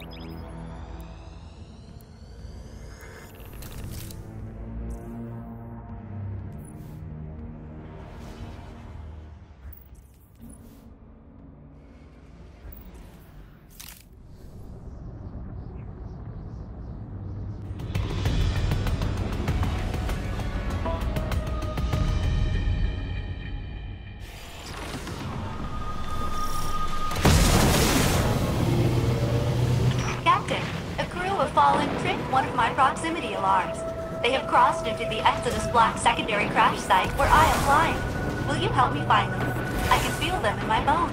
Fallen tripped one of my proximity alarms. They have crossed into the Exodus Black secondary crash site where I am flying. Will you help me find them? I can feel them in my bones.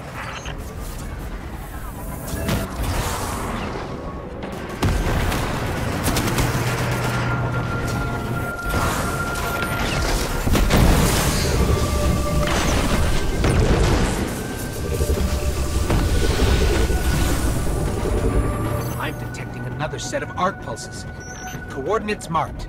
Another set of arc pulses. Coordinates marked.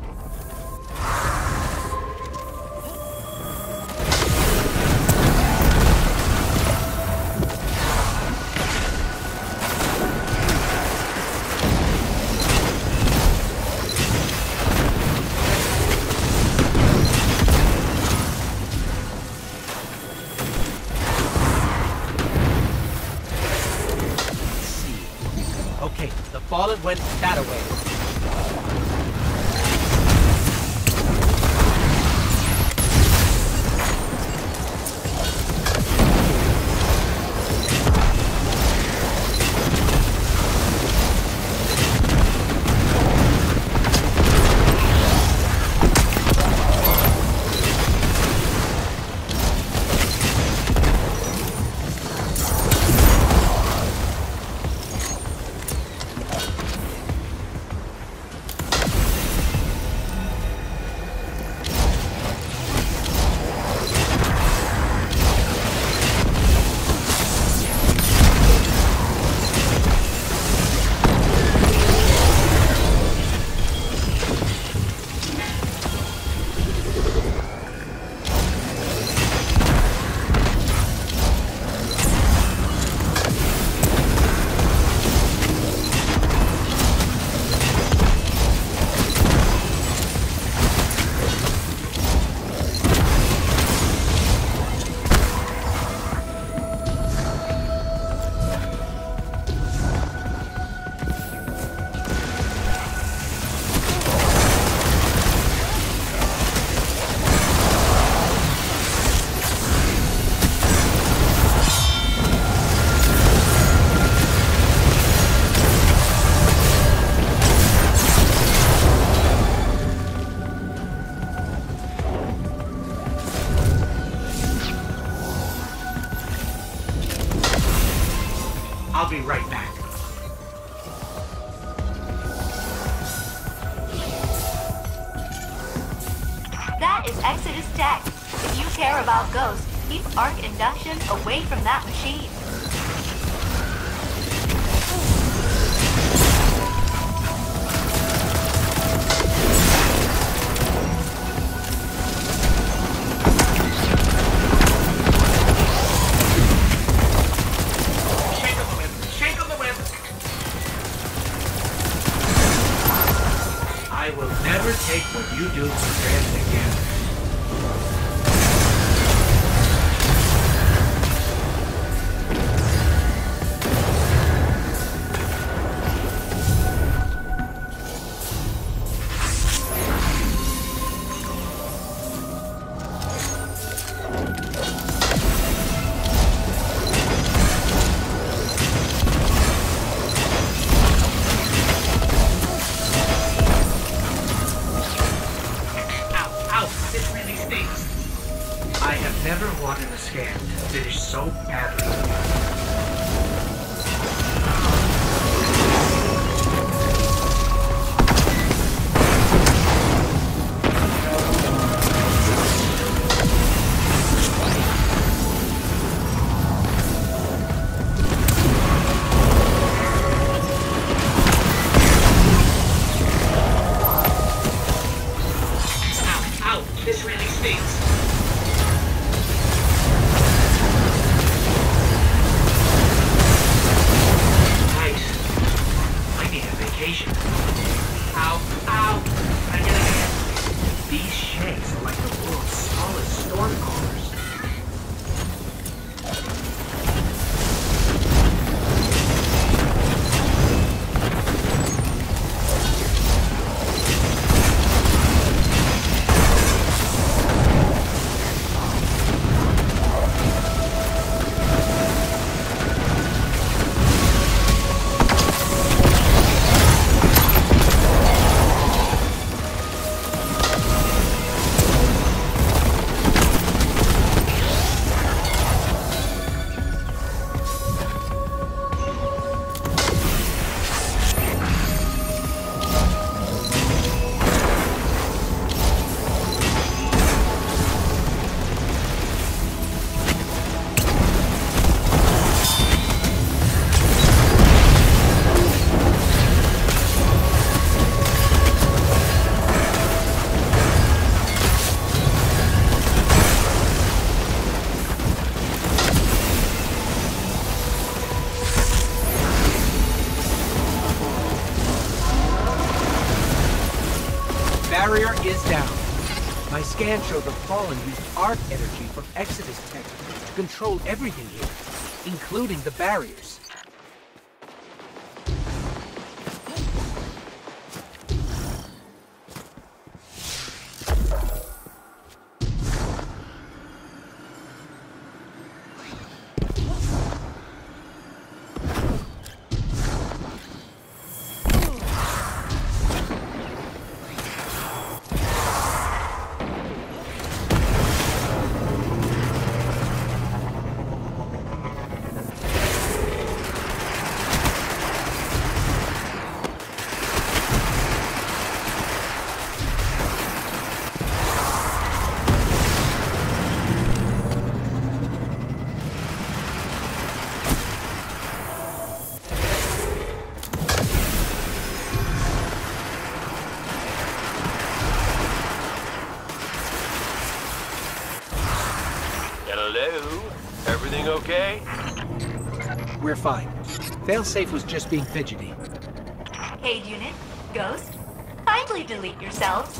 Okay, the fallen went that way. I'll be right back. That is Exodus Tech. If you care about ghosts, keep arc induction away from that machine. I will never take what you do for granted again. I have never wanted a scan to finish so badly. This really stinks. Scans show the Fallen used arc energy from Exodus tech to control everything here, including the barriers. Hello? Everything okay? We're fine. Failsafe was just being fidgety. Cade unit, Ghost, kindly delete yourselves.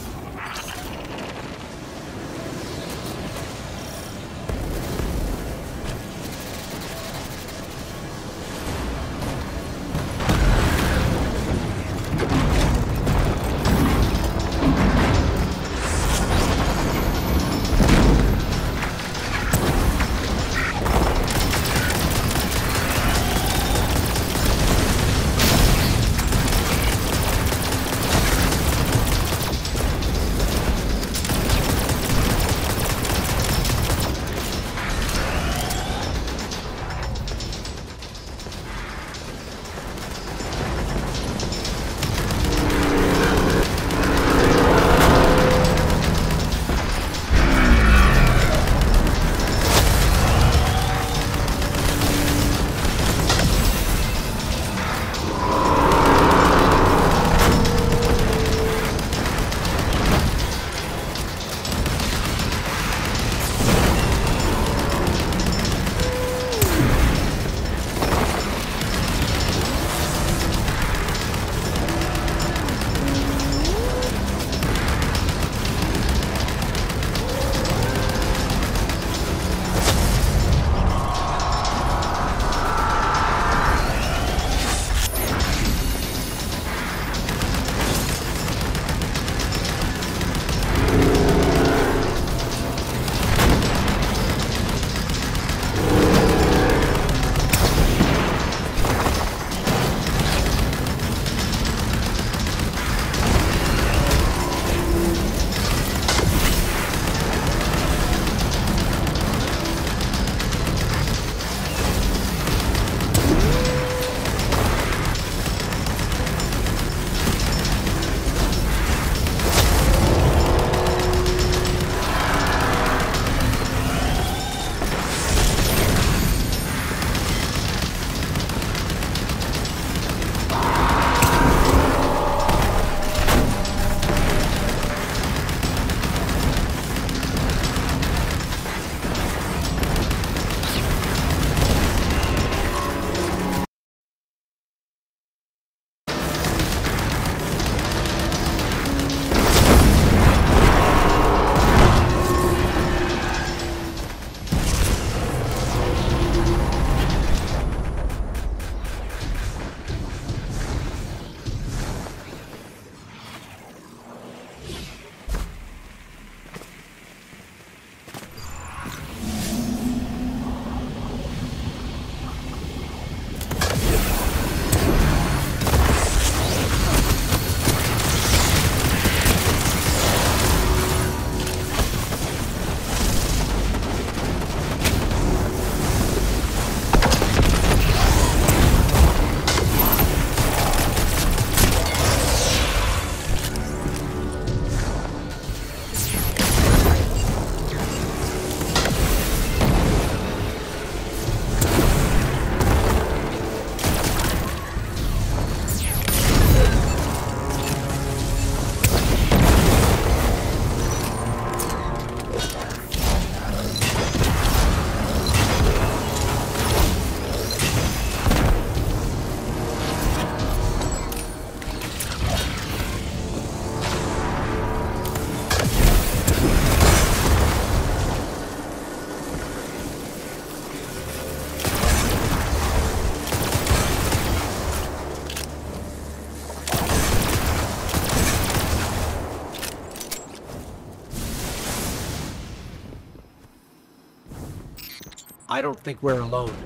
I don't think we're alone.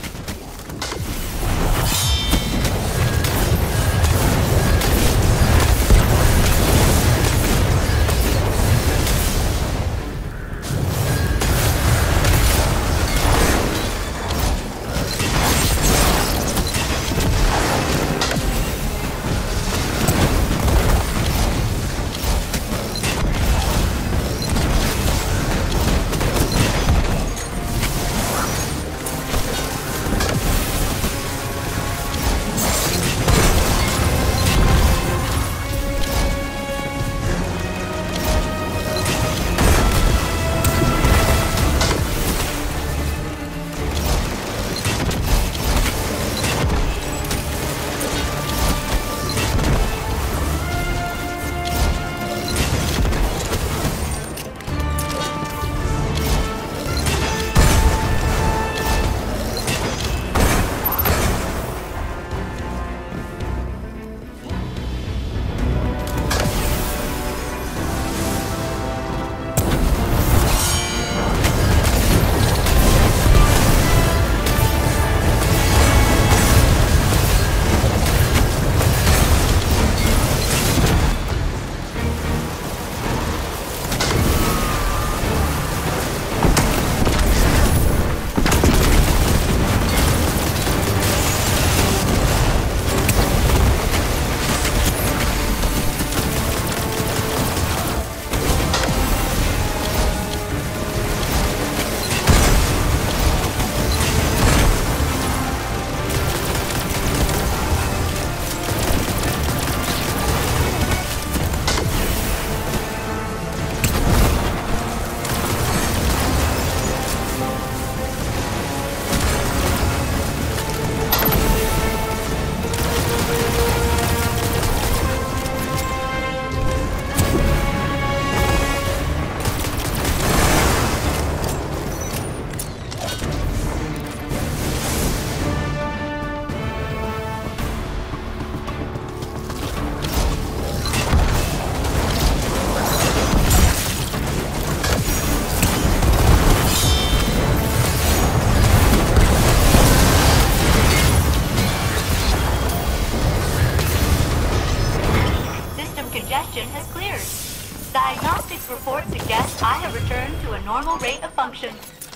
Congestion has cleared. Diagnostics report suggests I have returned to a normal rate of function.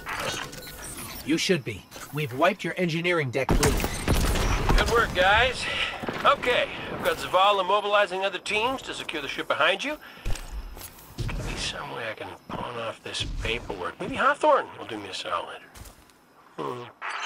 You should be. We've wiped your engineering deck clean. Good work, guys. Okay, I've got Zavala mobilizing other teams to secure the ship behind you. There's gotta be some way I can pawn off this paperwork. Maybe Hawthorne will do me a solid.